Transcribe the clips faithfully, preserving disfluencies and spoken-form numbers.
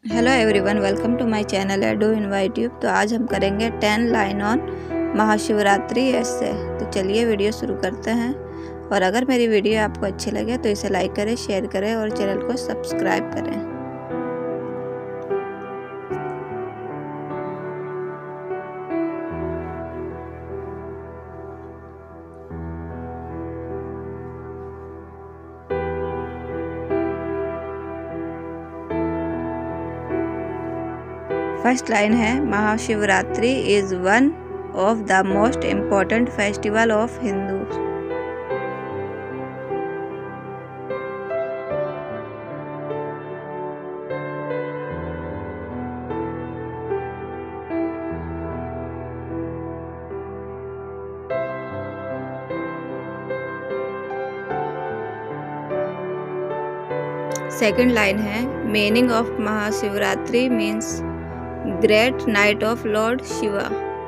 Hello everyone, welcome to my channel edu invite you. तो आज हम करेंगे टेन लाइन ऑन महाशिवरात्रि ऐसे। तो चलिए वीडियो शुरू करते हैं। और अगर मेरी वीडियो आपको अच्छी लगे तो इसे लाइक करें, शेयर करें और चैनल को सब्सक्राइब करें। फर्स्ट लाइन है, Mahashivratri is one of the most important festival of Hindu. Second line है, meaning of Mahashivratri means great night of lord Shiva.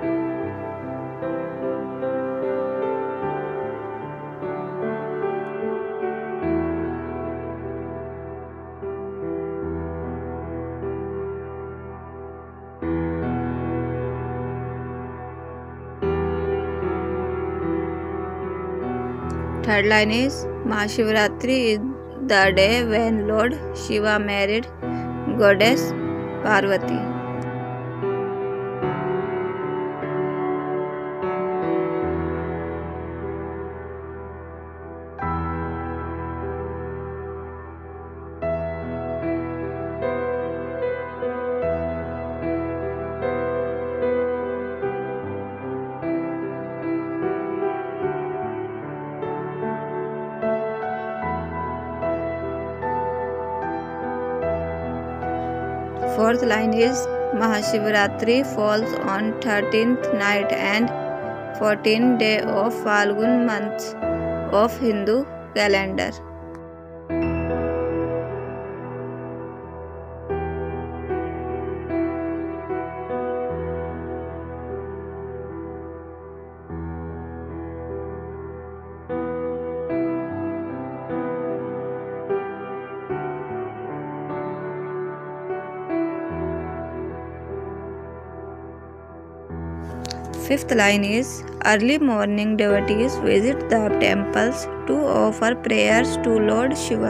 Third line is Mahashivratri is the day when Lord Shiva married goddess Parvati. Fourth line is Mahashivratri falls on thirteenth night and fourteenth day of Falgun month of Hindu calendar. Fifth line is early morning devotees visit the temples to offer prayers to Lord Shiva.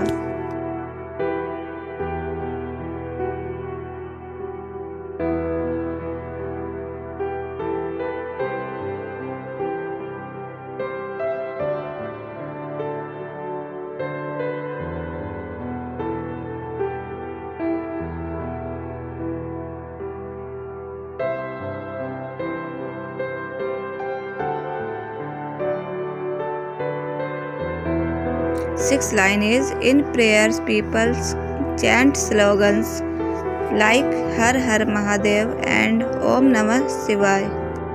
Sixth line is in prayers people chant slogans like Har Har Mahadev and Om Namah Shivaya.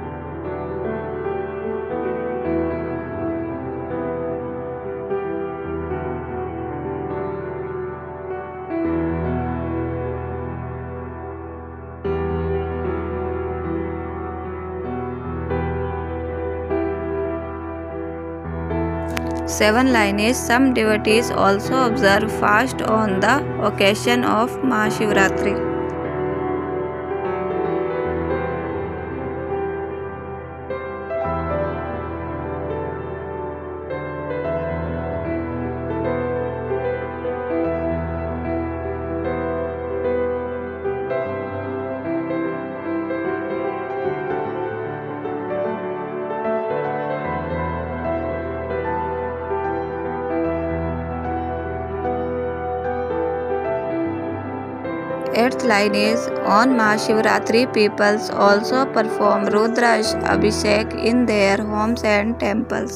Seven line is some devotees also observe fast on the occasion of Mahashivratri. Eighth line is on Mahashivratri peoples also perform Rudra Abhishek in their homes and temples.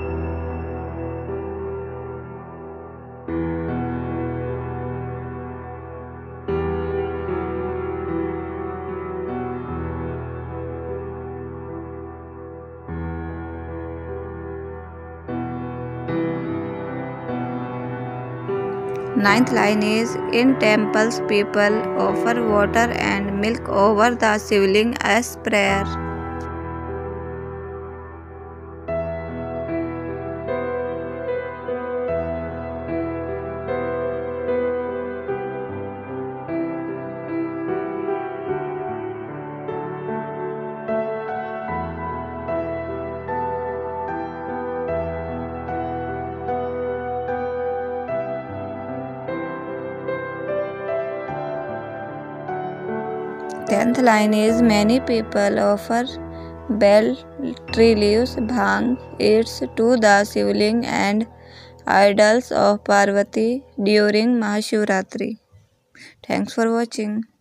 Ninth line is in temples people offer water and milk over the shivling as prayer. Tenth line is many people offer bell tree leaves, bhang, eats to the Shivling and idols of Parvati during Mahashivratri. Thanks for watching.